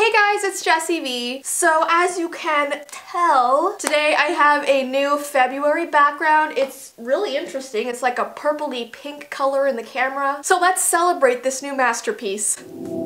Hey guys, it's Jessie V. So as you can tell, today I have a new February background. It's really interesting. It's like a purpley pink color in the camera. So let's celebrate this new masterpiece.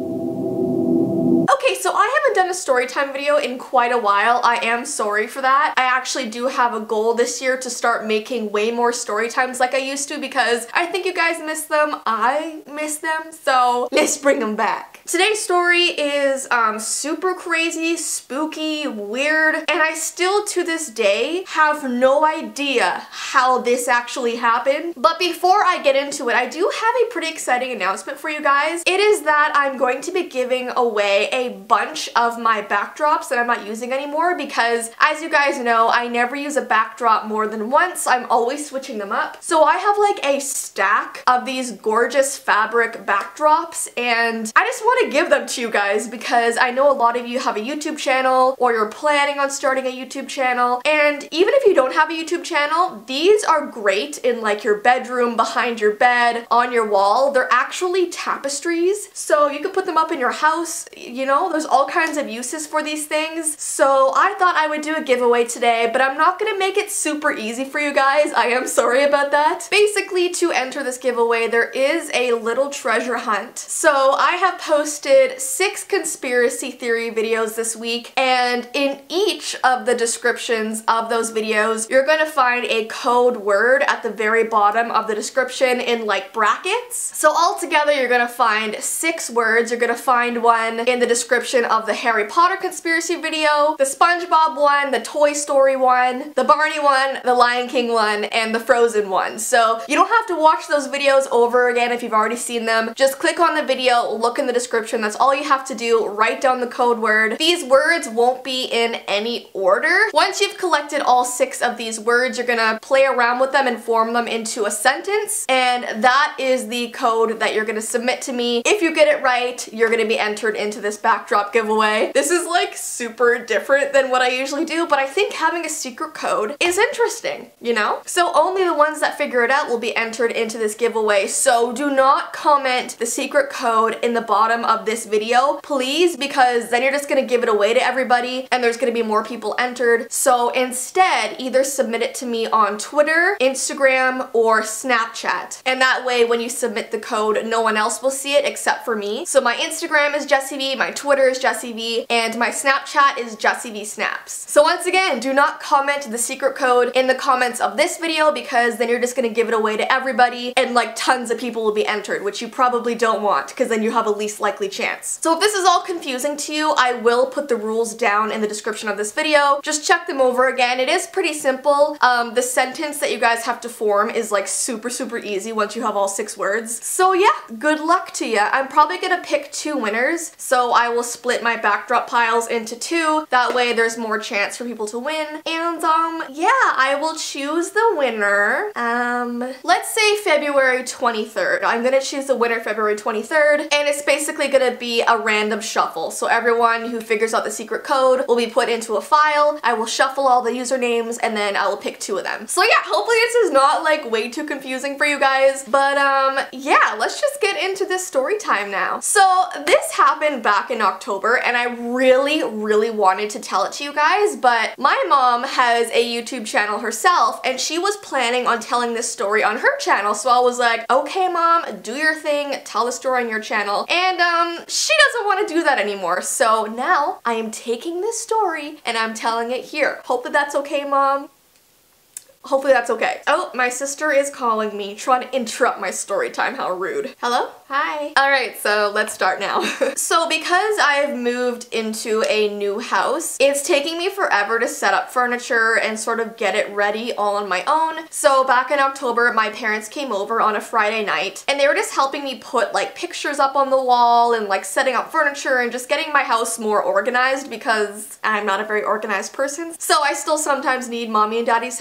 Okay, so I haven't done a storytime video in quite a while. I am sorry for that. I actually do have a goal this year to start making way more storytimes like I used to because I think you guys miss them. I miss them, so let's bring them back. Today's story is super crazy, spooky, weird, and I still to this day have no idea how this actually happened. But before I get into it, I do have a pretty exciting announcement for you guys. It is that I'm going to be giving away a bunch of my backdrops that I'm not using anymore because, as you guys know, I never use a backdrop more than once. I'm always switching them up. So I have like a stack of these gorgeous fabric backdrops and I just want to give them to you guys because I know a lot of you have a YouTube channel or you're planning on starting a YouTube channel, and even if you don't have a YouTube channel, these are great in like your bedroom, behind your bed, on your wall. They're actually tapestries, so you can put them up in your house. You know, there's all kinds of uses for these things. So I thought I would do a giveaway today, but I'm not gonna make it super easy for you guys. I am sorry about that. Basically, to enter this giveaway, there is a little treasure hunt. So I have posted 6 conspiracy theory videos this week, and in each of the descriptions of those videos, you're gonna find a code word at the very bottom of the description in like brackets. So altogether, you're gonna find 6 words. You're gonna find one in the description of the Harry Potter conspiracy video, the SpongeBob one, the Toy Story one, the Barney one, the Lion King one, and the Frozen one. So you don't have to watch those videos over again if you've already seen them. Just click on the video, look in the description. That's all you have to do. Write down the code word. These words won't be in any order. Once you've collected all 6 of these words, you're gonna play around with them and form them into a sentence, and that is the code that you're gonna submit to me. If you get it right, you're gonna be entered into this backdrop giveaway. This is like super different than what I usually do, but I think having a secret code is interesting, you know? So only the ones that figure it out will be entered into this giveaway. So do not comment the secret code in the bottom of this video, please, because then you're just gonna give it away to everybody and there's gonna be more people entered. So instead, either submit it to me on Twitter, Instagram, or Snapchat. And that way, when you submit the code, no one else will see it except for me. So my Instagram is Jessie V, my Twitter is Jessie V, and my Snapchat is Jessie V Snaps. So once again, do not comment the secret code in the comments of this video because then you're just gonna give it away to everybody and like tons of people will be entered, which you probably don't want because then you have a least likely chance. So if this is all confusing to you, I will put the rules down in the description of this video. Just check them over again. It is pretty simple. The sentence that you guys have to form is like super easy once you have all 6 words. So yeah, good luck to you. I'm probably gonna pick 2 winners, so I will split my backdrop piles into 2. That way there's more chance for people to win. And yeah, I will choose the winner. Let's say February 23rd. I'm gonna choose the winner February 23rd, and it's basically gonna be a random shuffle. So everyone who figures out the secret code will be put into a file. I will shuffle all the usernames and then I will pick 2 of them. So yeah, hopefully this is not like way too confusing for you guys, but yeah, let's just get into this story time now. So this happened back in October and I really wanted to tell it to you guys, but my mom has a YouTube channel herself and she was planning on telling this story on her channel. So I was like, okay mom, do your thing, tell the story on your channel. And she doesn't want to do that anymore. So now I am taking this story and I'm telling it here. Hope that that's okay, mom. Hopefully that's okay. Oh, my sister is calling me, trying to interrupt my story time. How rude. Hello? Hi. Alright, so let's start now. So because I've moved into a new house, it's taking me forever to set up furniture and sort of get it ready all on my own. So back in October, my parents came over on a Friday night and they were just helping me put like pictures up on the wall and like setting up furniture and just getting my house more organized because I'm not a very organized person. So I still sometimes need mommy and daddy's help, you know?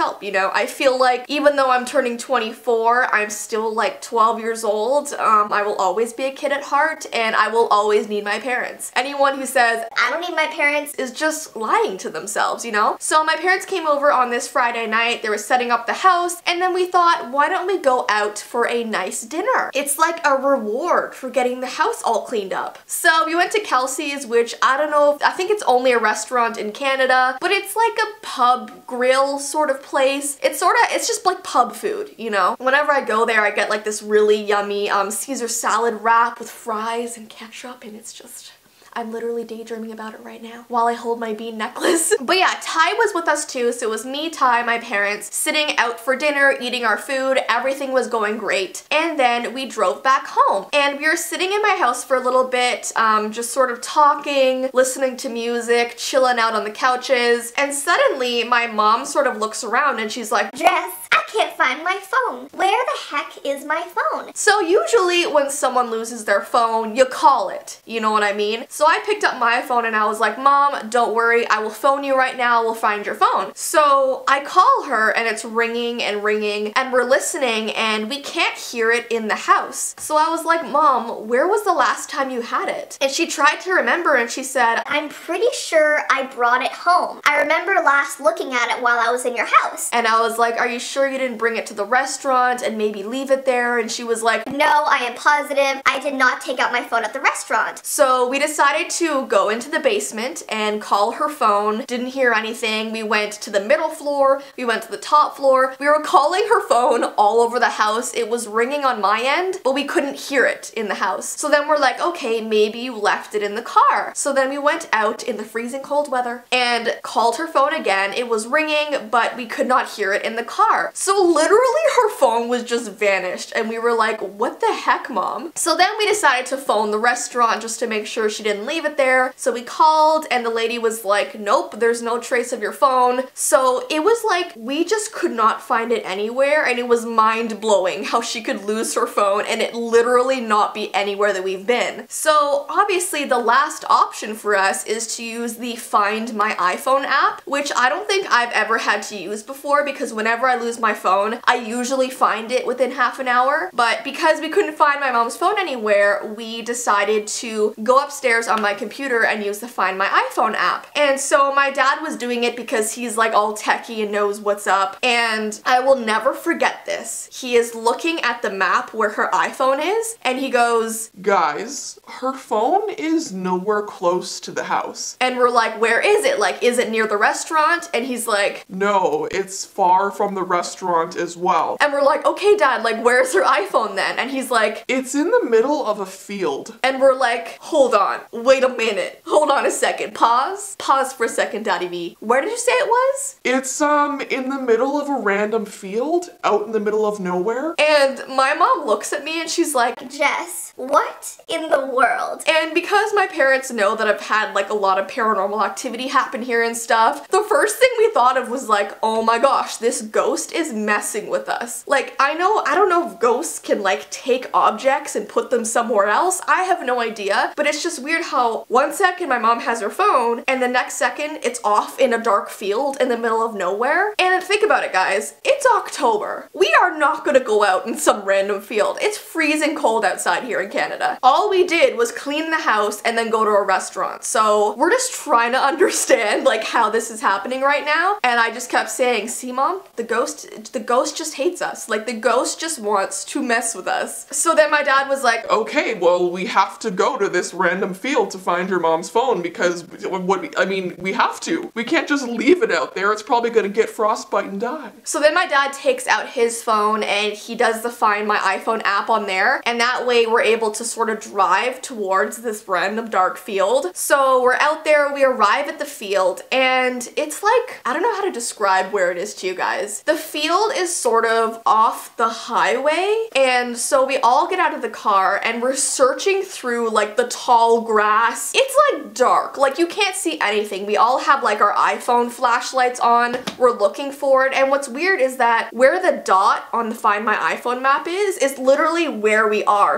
know, I feel like even though I'm turning 24, I'm still like 12 years old. I will always be a kid at heart, and I will always need my parents. Anyone who says, I don't need my parents, is just lying to themselves, you know? So my parents came over on this Friday night, they were setting up the house, and then we thought, why don't we go out for a nice dinner? It's like a reward for getting the house all cleaned up. So we went to Kelsey's, which I don't know, I think it's only a restaurant in Canada, but it's like a pub grill sort of place. It's just like pub food, you know? Whenever I go there, I get like this really yummy Caesar salad wrap with fries and ketchup, and it's just, I'm literally daydreaming about it right now while I hold my bean necklace. But yeah, Ty was with us too, so it was me, Ty, my parents, sitting out for dinner, eating our food, everything was going great. And then we drove back home. And we were sitting in my house for a little bit, just sort of talking, listening to music, chilling out on the couches. And suddenly, my mom sort of looks around and she's like, Jess, I can't find my phone. Where the heck is my phone? So usually when someone loses their phone, you call it. You know what I mean? So I picked up my phone and I was like, Mom, don't worry, I will phone you right now, we'll find your phone. So I call her and it's ringing and ringing and we're listening and we can't hear it in the house. So I was like, Mom, where was the last time you had it? And she tried to remember and she said, I'm pretty sure I brought it home. I remember last looking at it while I was in your house. And I was like, are you sure you didn't bring it to the restaurant and maybe leave it there? And she was like, no, I am positive. I did not take out my phone at the restaurant. So we decided to go into the basement and call her phone. Didn't hear anything. We went to the middle floor. We went to the top floor. We were calling her phone all over the house. It was ringing on my end, but we couldn't hear it in the house. So then we're like, okay, maybe you left it in the car. So then we went out in the freezing cold weather and called her phone again. It was ringing, but we could not hear it in the car. So literally her phone was just vanished and we were like, what the heck, Mom? So then we decided to phone the restaurant just to make sure she didn't leave it there. So we called and the lady was like, nope, there's no trace of your phone. So it was like, we just could not find it anywhere and it was mind-blowing how she could lose her phone and it literally not be anywhere that we've been. So obviously the last option for us is to use the Find My iPhone app, which I don't think I've ever had to use before because whenever I lose my phone, I usually find it within half an hour. But because we couldn't find my mom's phone anywhere, we decided to go upstairs on my computer and use the Find My iPhone app. And so my dad was doing it because he's like all techie and knows what's up. And I will never forget this. He is looking at the map where her iPhone is and he goes, guys, her phone is nowhere close to the house. And we're like, where is it? Like, is it near the restaurant? And he's like, no, it's far from the restaurant as well. And we're like, okay, Dad, like, where's her iPhone then? And he's like, it's in the middle of a field. And we're like, hold on, wait a minute, hold on a second, pause for a second, Daddy V. Where did you say it was? It's in the middle of a random field out in the middle of nowhere. And my mom looks at me and she's like, Jess, what in the world? And because my parents know that I've had like a lot of paranormal activity happen here and stuff, the first thing we thought of was like, oh my gosh, this ghost is messing with us. Like, I don't know if ghosts can like take objects and put them somewhere else. I have no idea, but it's just weird how one second my mom has her phone and the next second it's off in a dark field in the middle of nowhere. And think about it, guys, it's October. We are not gonna go out in some random field. It's freezing cold outside here in Canada. All we did was clean the house and then go to a restaurant. So we're just trying to understand like how this is happening right now. And I just kept saying, see, Mom, the ghost just hates us. Like, the ghost just wants to mess with us. So then my dad was like, okay, well, we have to go to this random field to find your mom's phone because we have to. We can't just leave it out there. It's probably gonna get frostbite and die. So then my dad takes out his phone and he does the Find My iPhone app on there. And that way we're able to sort of drive towards this random dark field. So we're out there, we arrive at the field, and it's like, I don't know how to describe where it is to you guys. The field is sort of off the highway, and so we all get out of the car and we're searching through like the tall grass. It's like dark, like you can't see anything. We all have like our iPhone flashlights on. We're looking for it, and what's weird is that where the dot on the Find My iPhone map is literally where we are, so we can't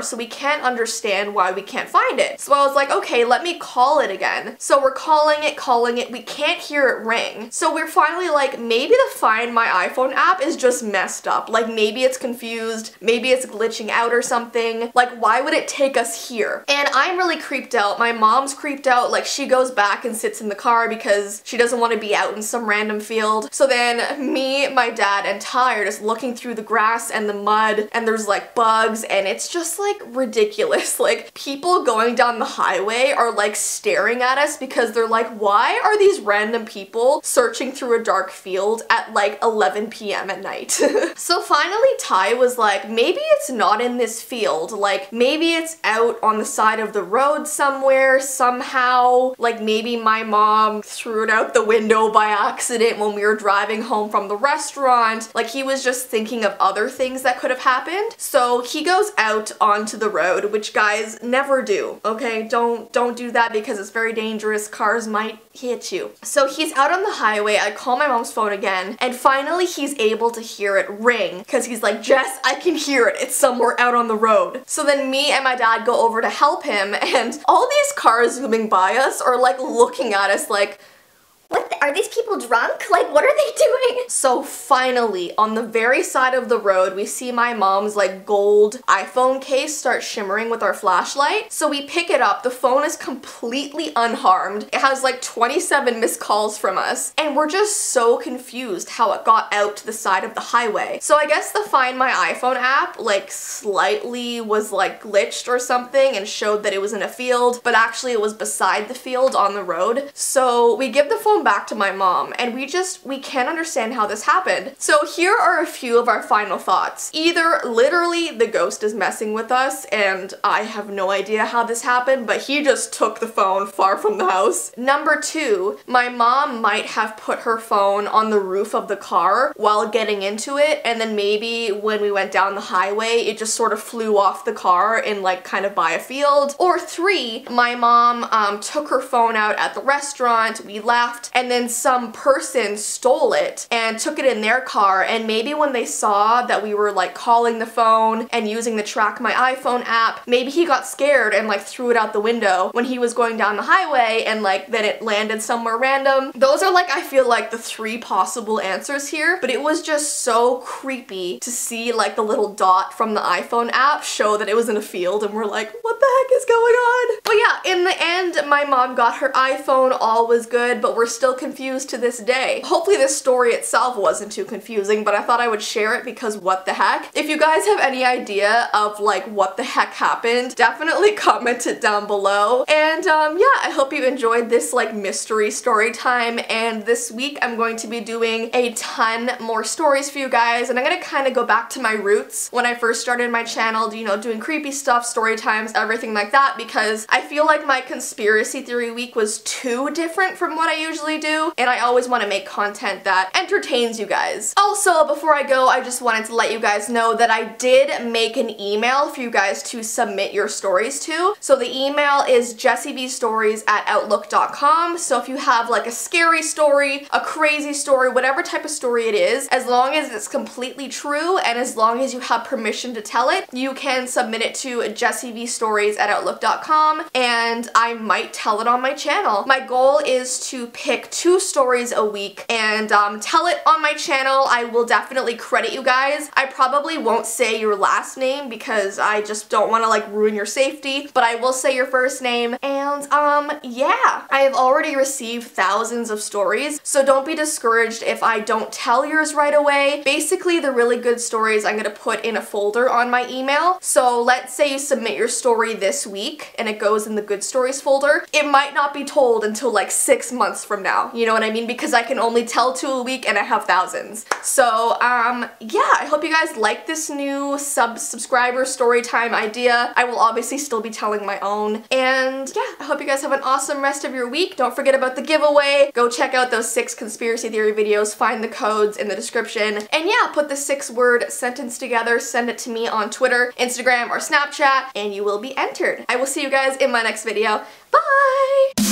can't understand why we can't find it. So I was like, okay, let me call it again. So we're calling it, we can't hear it ring. So we're finally like, maybe the Find My iPhone app is just messed up. Like maybe it's confused, maybe it's glitching out or something. Like why would it take us here? And I'm really creeped out. My mom's creeped out. Like she goes back and sits in the car because she doesn't want to be out in some random field. So then me, my dad, and Ty are just looking through the grass and the mud, and there's like bugs, and it's just like ridiculous. Like people going down the highway are like staring at us because they're like, why are these random people searching through a dark field at like 11 p.m. at night? So finally Ty was like, maybe it's not in this field, like maybe it's out on the side of the road somewhere, somehow, like maybe my mom threw it out the window by accident when we were driving home from the restaurant. Like he was just thinking of other things that could have happened. So he goes out onto the road, which guys, never do, okay? Don't do that because it's very dangerous. Cars might hit you. So he's out on the highway. I call my mom's phone again, and finally he's able to hear it ring because he's like, Jess, I can hear it. It's somewhere out on the road. So then me and my dad go over to help him, and all these cars zooming by us are like looking at us like, are these people drunk? Like, what are they doing? So finally, on the very side of the road, we see my mom's like gold iPhone case start shimmering with our flashlight. So we pick it up. The phone is completely unharmed. It has like 27 missed calls from us. And we're just so confused how it got out to the side of the highway. So I guess the Find My iPhone app like slightly was like glitched or something and showed that it was in a field, but actually it was beside the field on the road. So we give the phone back to my mom, and we can't understand how this happened. So here are a few of our final thoughts. Either literally the ghost is messing with us and I have no idea how this happened, but he just took the phone far from the house. Number two, my mom might have put her phone on the roof of the car while getting into it, and then maybe when we went down the highway it just sort of flew off the car and like kind of by a field. Or three, my mom took her phone out at the restaurant, we left, and then some person stole it and took it in their car, and maybe when they saw that we were like calling the phone and using the Track My iPhone app, maybe he got scared and like threw it out the window when he was going down the highway, and like then it landed somewhere random. Those are like, I feel like the three possible answers here, but it was just so creepy to see like the little dot from the iPhone app show that it was in a field, and we're like, what the heck is going on? But yeah, in the end, my mom got her iPhone, all was good, but we're still confused to this day. Hopefully this story itself wasn't too confusing, but I thought I would share it because what the heck? If you guys have any idea of like what the heck happened, definitely comment it down below. And yeah, I hope you enjoyed this like mystery story time, and this week I'm going to be doing a ton more stories for you guys, and I'm gonna kind of go back to my roots when I first started my channel, you know, doing creepy stuff, story times, everything like that, because I feel like my conspiracy theory week was too different from what I usually do, and I always want to make content that entertains you guys. Also, before I go, I just wanted to let you guys know that I did make an email for you guys to submit your stories to. So the email is jessiebstories@outlook.com. So if you have like a scary story, a crazy story, whatever type of story it is, as long as it's completely true and as long as you have permission to tell it, you can submit it to jessiebstories@outlook.com, and I might tell it on my channel. My goal is to pick 2 stories a week and tell it on my channel. I will definitely credit you guys. I probably won't say your last name because I just don't want to like ruin your safety, but I will say your first name. And yeah, I have already received thousands of stories, so don't be discouraged if I don't tell yours right away. Basically, the really good stories I'm gonna put in a folder on my email. So let's say you submit your story this week and it goes in the good stories folder. It might not be told until like 6 months from now, you know what I mean? Because I can only tell 2 a week and I have thousands. So yeah, I hope you guys like this new subscriber story time idea. I will obviously still be telling my own. And yeah, I hope you guys have an awesome rest of your week. Don't forget about the giveaway. Go check out those 6 conspiracy theory videos, find the codes in the description. And yeah, put the 6-word sentence together, send it to me on Twitter, Instagram, or Snapchat, and you will be entered. I will see you guys in my next video. Bye!